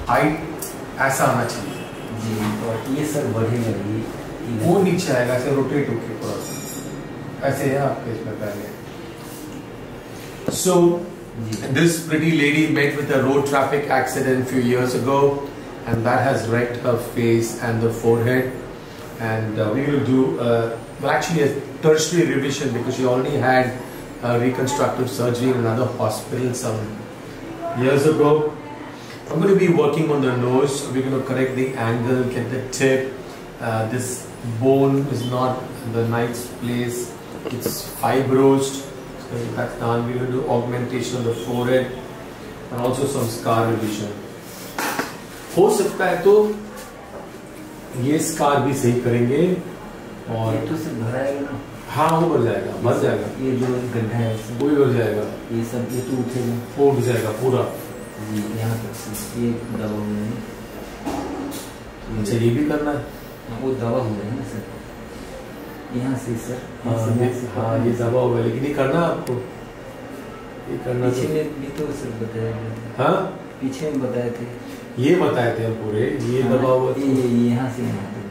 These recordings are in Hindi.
हाइट ऐसा आना चाहिए जी। और ये सर बढ़ेगा, ये वो नीचे आएगा ऐसे रोटेट होके पूरा ऐसे है आपके इसमें पहले। सो this pretty lady met with a road traffic accident few years ago, and that has wrecked her face and the forehead, and we will do well, actually a tertiary revision because she already had reconstructive surgery in another hospital some years ago. I'm going to be working on the nose. We're going to correct the angle, get the tip. This bone is not in the nice place, it's fibrosed, so that's done. We're going to do augmentation of the forehead and also some scar revision. हो सकता है तो ये स्कार भी सही करेंगे और तो सिर्फ भराएगा ना। हाँ वो भर जाएगा, भर जाएगा। ये जो गड्ढा है वो भी भर जाएगा, ये सब ये तो उठेगा, वो उठ जाएगा पूरा जी। यहाँ तक ये दबा हुआ है। अच्छा ये भी करना है, वो दबा हुआ है ना सर, यहाँ से सर। हाँ ये दबा हुआ है, लेकिन ये करना है आपको, ये करना। पीछे में भी तो सर बताया गया। हाँ पीछे में बताए थे, ये बताए थे हम पूरे, ये दबा हुआ ये यहाँ से यहाँ तक।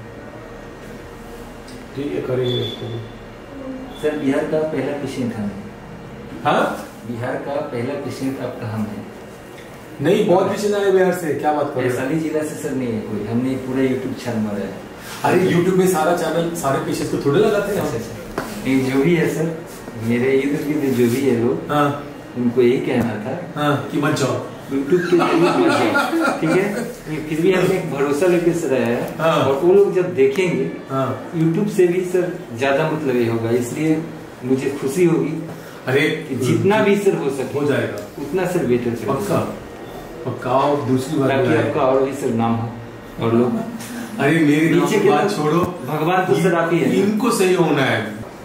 ठीक है करेंगे इसको। सर बिहार का पहला पेशेंट हम है। हाँ बिहार का पहला पेशेंट आपका हम है। नहीं बहुत पेशेंट आए बिहार से, क्या बात कर रहे हैं? वैशाली जिला से सर नहीं है कोई, हमने पूरा यूट्यूब चैनल मारा है। अरे यूट्यूब में सारा चैनल सारे पेशेंट को थोड़े लगाते हैं। नहीं जो भी है सर, मेरे इर्द गिर्द जो भी है लोग, हाँ उनको यही कहना था कि मत जाओ यूट्यूब के जरिए मत जाओ, ठीक है। फिर भी हमने एक भरोसा लेके सर आया है, और वो लोग जब देखेंगे यूट्यूब से भी सर ज्यादा मतलब ये होगा, इसलिए मुझे खुशी होगी। अरे जितना भी सर हो सके हो जाएगा, उतना सर बेटर से पक्का पक्का। और दूसरी बात ताकि आपका और भी सर नाम हो और लोग। अरे मेरे नीचे की बात छोड़ो, भगवान तो सर आप ही है, इनको सही होना है।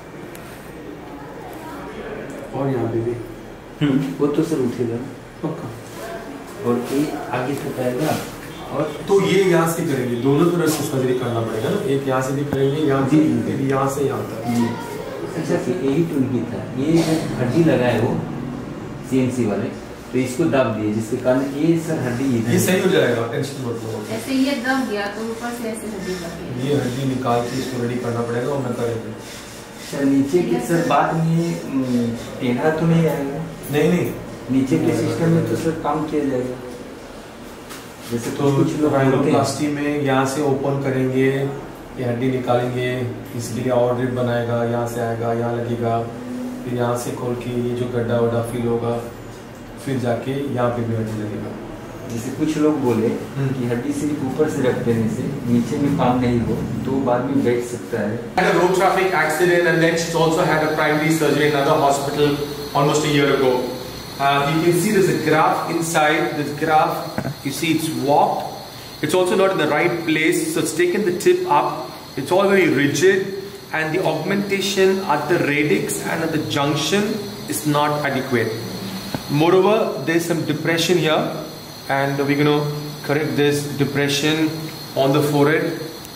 और यहाँ पे भी वो तो सर उठेगा पक्का, और ये आगे तक आएगा। और तो ये यहाँ से करेंगे, दोनों तरफ से सर्जरी करना पड़ेगा ना, एक यहाँ से भी करेंगे, यहाँ से यहाँ से यहाँ तक। अच्छा यही तो उनकी था, ये हड्डी लगा है वो CNC वाले, तो इसको दाब दिए जिसके कारण ये सर हड्डी ये सही हो जाएगा, टेंशन मत लो। ऐसे ये दब गया तो ऊपर से ऐसे हड्डी लग गई, ये हड्डी निकाल के इसको रेडी करना पड़ेगा और मैं करेंगे। सर नीचे के सर बाद में टेढ़ा तो नहीं आएगा? नहीं नहीं, नीचे के सिस्टम में तो सर काम किया जाएगा। जैसे तो कुछ लोग राइनोप्लास्टी में यहाँ से ओपन करेंगे, ये हड्डी निकालेंगे, इसके लिए और ड्रिप बनाएगा, यहाँ से आएगा, यहाँ लगेगा, फिर यहाँ से खोल के ये जो गड्ढा वड्ढा फील होगा, फिर जाके यहाँ पे भी हड्डी लगेगा। जैसे कुछ लोग बोले कि हड्डी सिर्फ ऊपर से रख देने से नीचे में काम नहीं हो तो बाद में बैठ सकता है। Had a road traffic accident and then she's also had a primary surgery in another hospital almost a year ago. You can see there's a graft inside. This graft, you see it's warped. It's also not in the right place, so it's taken the tip up. It's all very rigid, and the augmentation at the radix and at the junction is not adequate. Moreover, there's some depression here, and we're going to correct this depression on the forehead.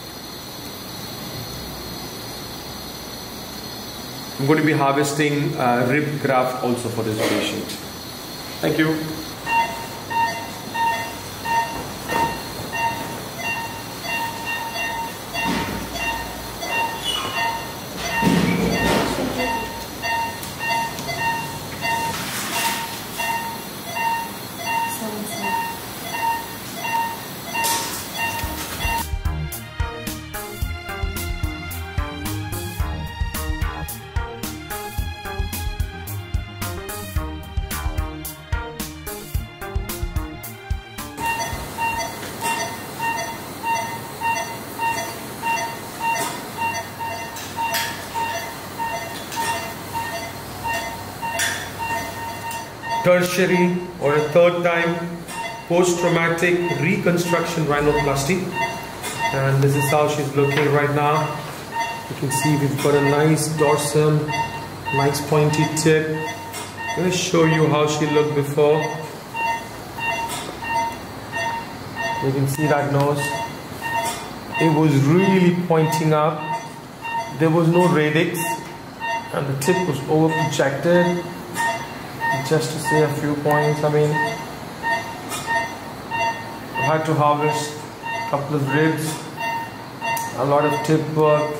I'm going to be harvesting rib graft also for this patient. Thank you. Tertiary or a third time post-traumatic reconstruction rhinoplasty, and this is how she's looking right now. You can see we've got a nice dorsum, nice pointy tip. I'm going to show you how she looked before. You can see that nose, it was really pointing up, there was no radix and the tip was over projected. Just to say a few points, I mean, had to harvest a couple of ribs, a lot of tip work.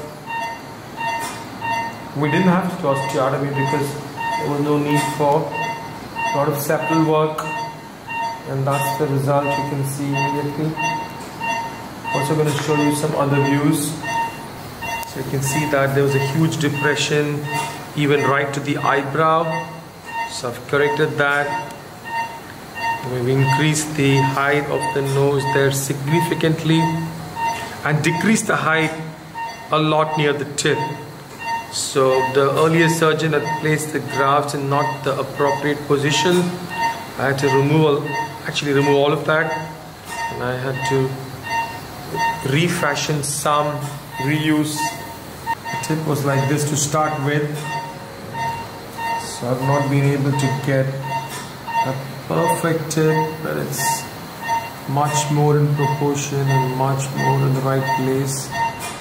We didn't have to do osteotomy because there was no need for a lot of septal work, and that's the result you can see immediately. Also going to show you some other views. So you can see that there was a huge depression even right to the eyebrow. So I've corrected that. We've increased the height of the nose there significantly and decreased the height a lot near the tip. So the earlier surgeon had placed the grafts in not the appropriate position. I had to remove all of that, and I had to refashion some, reuse. The tip was like this to start with, so I've not been able to get a perfect tip, but it's much more in proportion and much more in the right place.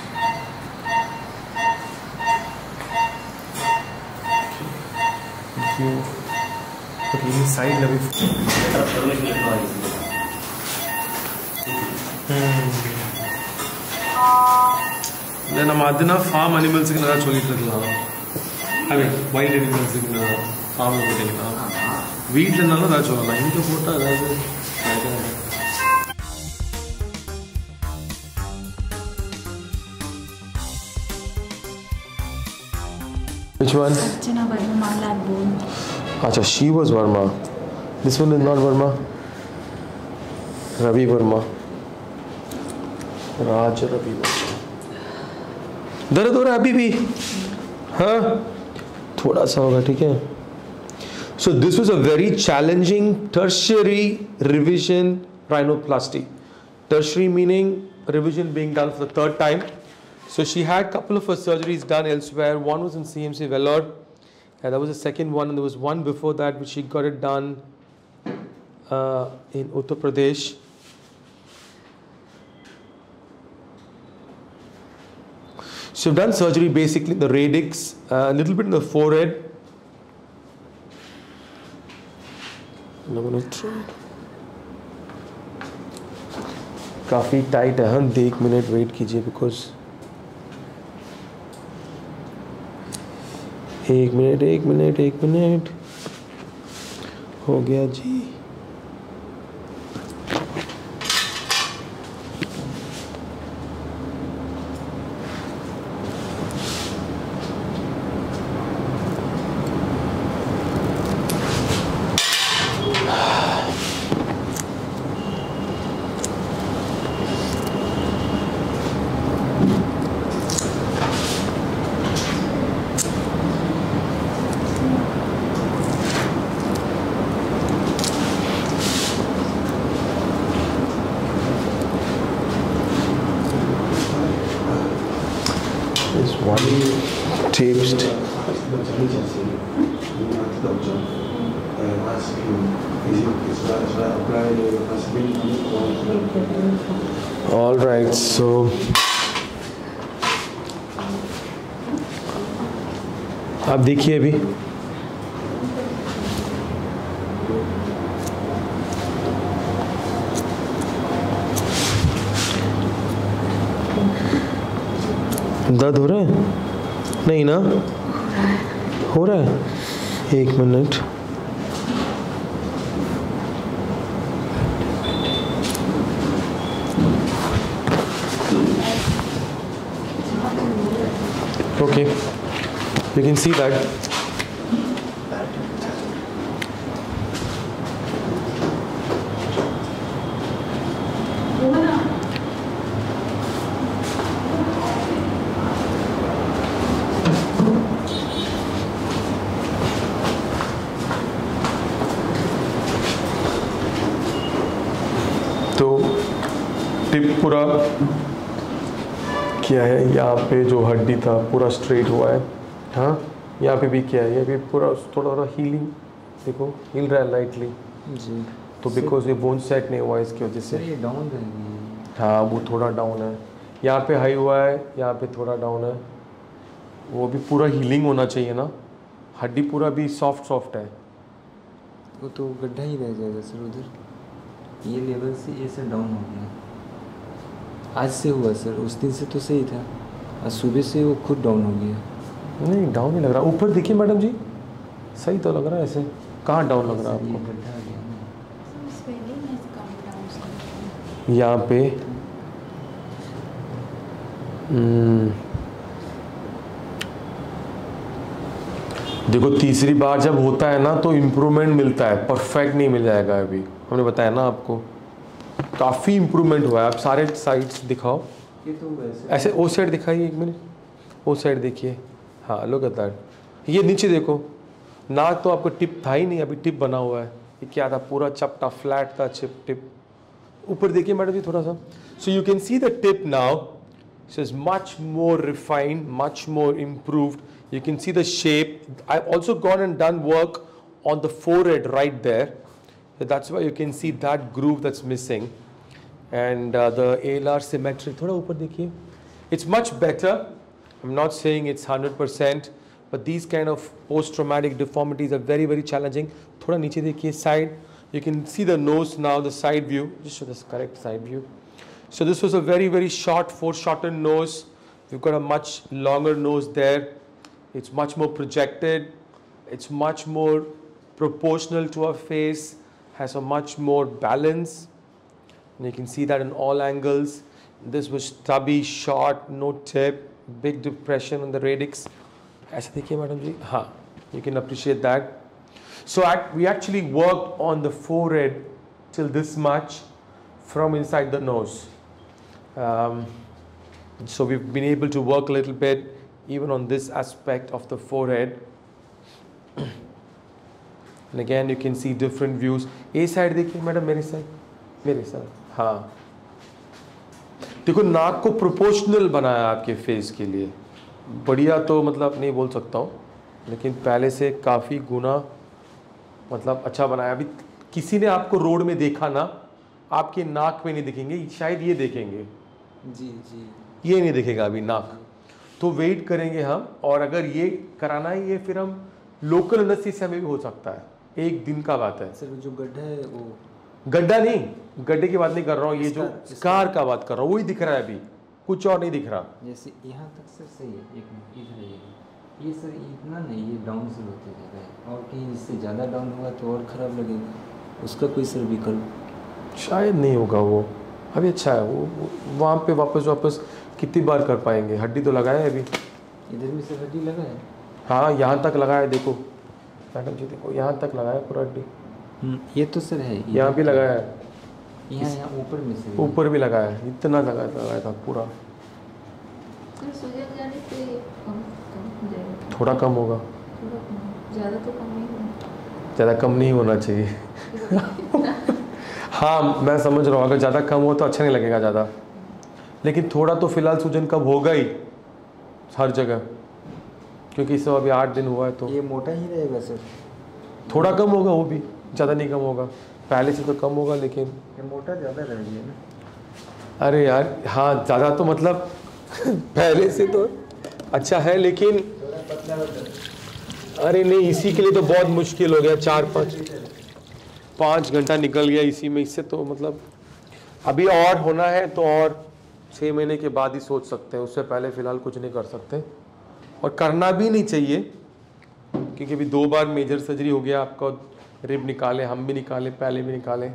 Okay, inside level. Then Madina farm animals in the I mean, wild animals in the farm. Wheat and another line to put Which one? Acha, she was Verma. This one is not Verma. Ravi Verma. Raj Ravi Verma. दर्द हो रहा है अभी भी? हाँ? थोड़ा सा होगा, ठीक है? So this was a very challenging tertiary revision rhinoplasty. Tertiary meaning revision being done for the third time. So she had a couple of her surgeries done elsewhere. One was in CMC Vellore, and that was the second one, and there was one before that which she got it done in Uttar Pradesh. So I've done surgery basically in the radix, a little bit in the forehead. I'm going to try. काफी टाइट है, हाँ? 1 मिनट वेट कीजिए because 1 मिनट हो गया जी. Taped. All right, so आप देखिए अभी दर्द हो रहा है? नहीं ना? हो रहा है? 1 minute. Okay, you can see that. पूरा किया है, यहाँ पे जो हड्डी था पूरा स्ट्रेट हुआ है, हाँ? यहाँ पे भी किया है, ये भी पूरा थोड़ा थोड़ा हीलिंग, देखो हिल रहा है लाइटली जी. तो बिकॉज ये बोन सेट नहीं हुआ इसकी वजह से ये डाउन है. हाँ, वो थोड़ा डाउन है. यहाँ पे हाई हुआ है, यहाँ पे थोड़ा डाउन है. वो भी पूरा हीलिंग होना चाहिए ना, हड्डी पूरा भी सॉफ्ट है. वो तो गड्ढा ही रह जाएगा सर उधर. ये लेवल से ये सर डाउन हो गया। आज से हुआ सर, उस दिन से तो सही था, आज सुबह से वो खुद डाउन हो गया। नहीं डाउन नहीं लग रहा, ऊपर देखिए मैडम जी, सही तो लग रहा है ऐसे। कहाँ डाउन लग रहा है आपको? गड्ढा आ गया ना। यहाँ पे देखो तीसरी बार जब होता है ना तो इम्प्रूवमेंट मिलता है, परफेक्ट नहीं मिल जाएगा। अभी हमने बताया ना आपको, काफ़ी इम्प्रूवमेंट हुआ है। आप सारे साइड्स दिखाओ, ये तो वैसे ऐसे ओ साइड दिखाइए, एक मिनट ओ साइड देखिए। हाँ लुक एट दैट। ये नीचे देखो, नाक तो आपको टिप था ही नहीं, अभी टिप बना हुआ है। ये क्या था, पूरा चपटा फ्लैट था टिप। ऊपर देखिए मैडम जी थोड़ा सा, so you can see the tip now, so it's much more refined, much more improved. You can see the shape. I've also gone and done work on the forehead right there, so that's why you can see that groove that's missing, and the alar symmetry. थोड़ा ऊपर देखिए, it's much better. I'm not saying it's 100%, but these kind of post-traumatic deformities are very very challenging. थोड़ा नीचे देखिए side, you can see the nose now, the side view. Just show this correct side view. So this was a very very short foreshortened nose. We've got a much longer nose there. It's much more projected. It's much more proportional to our face. Has a much more balance. And you can see that in all angles. This was stubby, short, no tip, big depression on the radix. ऐसा देखिए मैडम जी, हाँ, you can appreciate that. So we actually worked on the forehead till this much from inside the nose. So we've been able to work a little bit even on this aspect of the forehead. And again you can see different views. A side देखिए मैडम, मेरे साइड, हाँ देखो नाक को प्रोपोर्शनल बनाया आपके फेस के लिए। बढ़िया तो मतलब नहीं बोल सकता हूँ, लेकिन पहले से काफ़ी गुना मतलब अच्छा बनाया। अभी किसी ने आपको रोड में देखा ना, आपके नाक में नहीं दिखेंगे, शायद ये देखेंगे जी, ये नहीं दिखेगा अभी नाक। तो वेट करेंगे हम, और अगर ये कराना ही है फिर हम लोकल एनेस्थीसिया में भी हो सकता है, एक दिन का बात है। सर जो गड्ढा है वो गड्ढा नहीं, गड्ढे की बात नहीं कर रहा हूँ, ये जो स्कार का बात कर रहा हूँ वही दिख रहा है अभी, कुछ और नहीं दिख रहा। जैसे यहाँ तक सर सही है, एक मिनट इधर ये सर इतना नहीं, ये डाउन से होते जा रहा है, और कहीं इससे ज़्यादा डाउन होगा तो और ख़राब लगेगा। उसका कोई सर विकल्प शायद नहीं होगा वो, अभी अच्छा है वो वहाँ पे वापस कितनी बार कर पाएंगे। हड्डी तो लगाया है अभी, इधर भी सर हड्डी लगा है। हाँ यहाँ तक लगाया है, देखो मैडम जी देखो यहाँ तक लगाया पूरा हड्डी। ये तो सर है, यहाँ भी लगाया है, यहाँ ऊपर में से ऊपर भी लगाया है, इतना लगाया था पूरा। थोड़ा कम होगा, ज़्यादा कम नहीं होना चाहिए। हाँ मैं समझ रहा हूँ, अगर ज़्यादा कम हो तो अच्छा नहीं लगेगा ज़्यादा, लेकिन थोड़ा तो फिलहाल सूजन कब होगा ही हर जगह, क्योंकि इस 8 दिन हुआ है तो ये मोटा ही रहेगा सर। थोड़ा कम होगा, वो भी ज़्यादा नहीं कम होगा, पहले से तो कम होगा, लेकिन ये मोटा ज़्यादा रह गया ना। अरे यार हाँ ज़्यादा तो मतलब पहले से तो अच्छा है, लेकिन अरे नहीं इसी के लिए तो बहुत मुश्किल हो गया। 4-5 घंटा निकल गया इसी में, इससे तो मतलब अभी और होना है तो और 6 महीने के बाद ही सोच सकते हैं, उससे पहले फ़िलहाल कुछ नहीं कर सकते, और करना भी नहीं चाहिए, क्योंकि अभी 2 बार मेजर सर्जरी हो गया आपका, रिब निकाले, हम भी निकाले, पहले भी निकाले।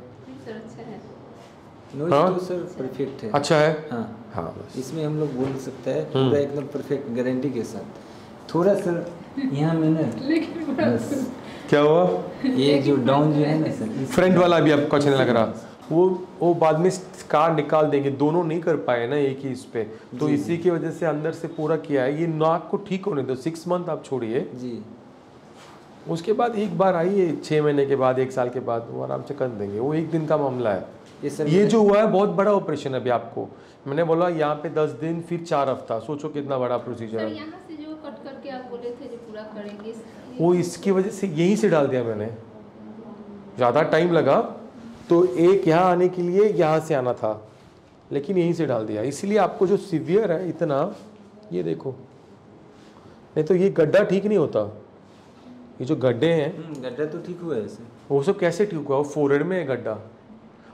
हाँ? तो सर परफेक्ट है, अच्छा है। हाँ हाँ इसमें हम लोग बोल सकते हैं पूरा एकदम परफेक्ट गारंटी के साथ। थोड़ा सर यहाँ में ना बस क्या हुआ, ये जो डाउन जो है ना सर, फ्रंट वाला भी आपको अच्छा नहीं लग रहा, वो बाद में स्कार निकाल देंगे, दोनों नहीं कर पाए ना एक ही इस पे, तो इसी की वजह से अंदर से पूरा किया है। ये नाक को ठीक होने दो, 6 मंथ आप छोड़िए जी, उसके बाद एक बार आइए 6 महीने के बाद, 1 साल के बाद, वो आराम से कर देंगे, वो 1 दिन का मामला है। ये जो हुआ है बहुत बड़ा ऑपरेशन है अभी आपको, मैंने बोला यहाँ पे 10 दिन फिर 4 हफ्ता, सोचो कितना बड़ा प्रोसीजर है। यहाँ से जो कट करके आप बोले थे जो पूरा करेंगे, वो इसकी वजह से यहीं से डाल दिया मैंने, ज़्यादा टाइम लगा तो एक यहाँ आने के लिए यहाँ से आना था, लेकिन यहीं से डाल दिया, इसलिए आपको जो सीवियर है इतना, ये देखो, नहीं तो ये गड्ढा ठीक नहीं होता, ये जो गड्ढे हैं गड्ढा तो ठीक हुआ है सर, वो सब कैसे ठीक हुआ, वो फोरहेड में है गड्ढा,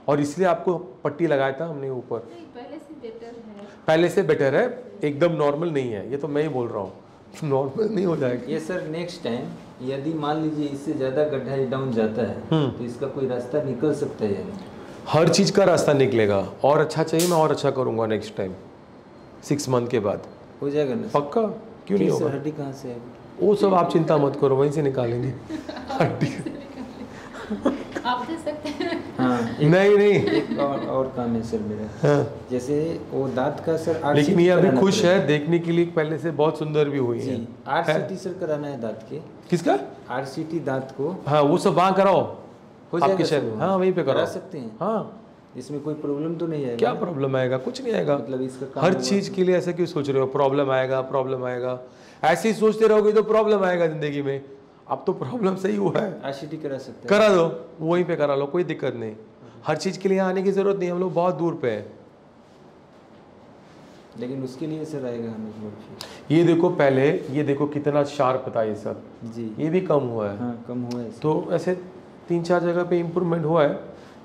और इसलिए आपको पट्टी लगाया था हमने ऊपर। नहीं, पहले से बेटर है। पहले से बेटर है, एकदम नॉर्मल नहीं है, ये तो मैं ही बोल रहा हूँ नॉर्मल नहीं हो जाएगा। ये सर नेक्स्ट टाइम यदि मान लीजिए इससे ज़्यादा गड्ढा डाउन जाता है तो इसका कोई रास्ता निकल सकता है या नहीं? हर चीज़ का रास्ता निकलेगा, और अच्छा चाहिए मैं और अच्छा करूँगा नेक्स्ट टाइम 6 मंथ के बाद हो जाएगा ना सर? पक्का, क्यों नहीं होगा। हड्डी कहाँ से आएगी? वो सब आप चिंता मत करो, वहीं से निकालेंगे हड्डी। आप दे सकते हैं। हाँ नहीं नहीं, एक और काम है सर मेरा। हाँ। जैसे वो दांत का सर लेकिन ये अभी खुश है देखने के लिए, पहले से बहुत सुंदर भी हुई है। RCT सर कराना है दांत के। किसका? RCT दांत को। हाँ वो सब वहाँ कराओ, हो जाएगा आपके सर शहर। वो? हाँ वहीं पे करा कराओ सकते हैं। हाँ, इसमें कोई प्रॉब्लम तो नहीं आएगा? क्या प्रॉब्लम आएगा, कुछ नहीं आएगा। मतलब इसका काम हर होगा। चीज़ के लिए ऐसा क्यों सोच रहे हो प्रॉब्लम आएगा प्रॉब्लम आएगा, ऐसे ही सोचते रहोगे तो प्रॉब्लम आएगा जिंदगी में। अब तो प्रॉब्लम सही हुआ है, RCT करा सकते हैं। करा दो, वहीं पे करा लो, कोई दिक्कत नहीं। हर चीज़ के लिए आने की ज़रूरत नहीं, हम लोग बहुत दूर पे हैं। लेकिन उसके लिए सर आएगा हमें थोड़ा फीस। ये देखो पहले, ये देखो कितना शार्प था ये सब, जी ये भी कम हुआ है। हाँ कम हुआ है। तो ऐसे 3-4 जगह पे इम्प्रूवमेंट हुआ है।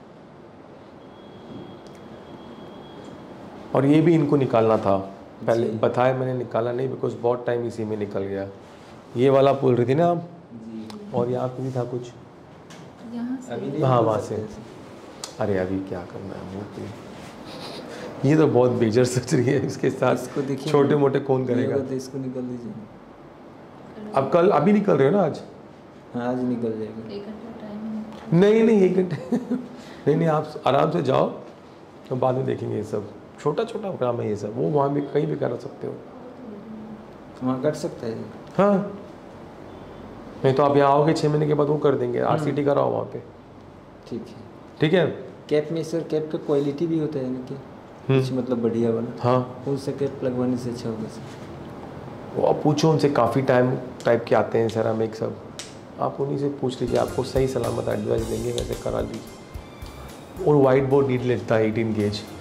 और ये भी इनको निकालना था, पहले बताया मैंने, निकाला नहीं बिकॉज बहुत टाइम इसी में निकल गया। ये वाला बोल रही थी ना आप, और यहाँ पे भी था कुछ, यहाँ से अभी नहीं हाँ बोल वहाँ सकते से। हैं। अरे अभी क्या करना है मुँह पे, ये तो बहुत बेजर सोच रही है इसके इसको साथ, देखिए छोटे मोटे कौन ये करेगा। होगा तो इसको निकल दीजिए। अब कल अभी निकल रहे हो ना आज? हाँ आज निकल जाएगा। 1 घंटा टाइम है। नहीं 1 घंटे नहीं नहीं, आप आराम से जाओ, तो बाद में देखेंगे ये सब, छोटा छोटा काम है ये सब, वो वहाँ भी कहीं भी करा सकते हो। वहाँ कर सकता है। हाँ नहीं तो आप यहाँ आओगे 6 महीने के बाद वो कर देंगे, RCT कराओ वहाँ पे। ठीक है। ठीक है। कैप में सर कैप का क्वालिटी भी होता है ना कि कुछ मतलब बढ़िया वाला? हाँ कौन सा कैप लगवाने से अच्छा होगा सर? वो आप पूछो उनसे, काफ़ी टाइप के आते हैं सेरामिक सब, आप उन्हीं से पूछ लीजिए, आपको सही सलामत एडवाइस देंगे, वैसे करा लीजिए। और वाइट बोर्ड नीड लेता है 18 गेज।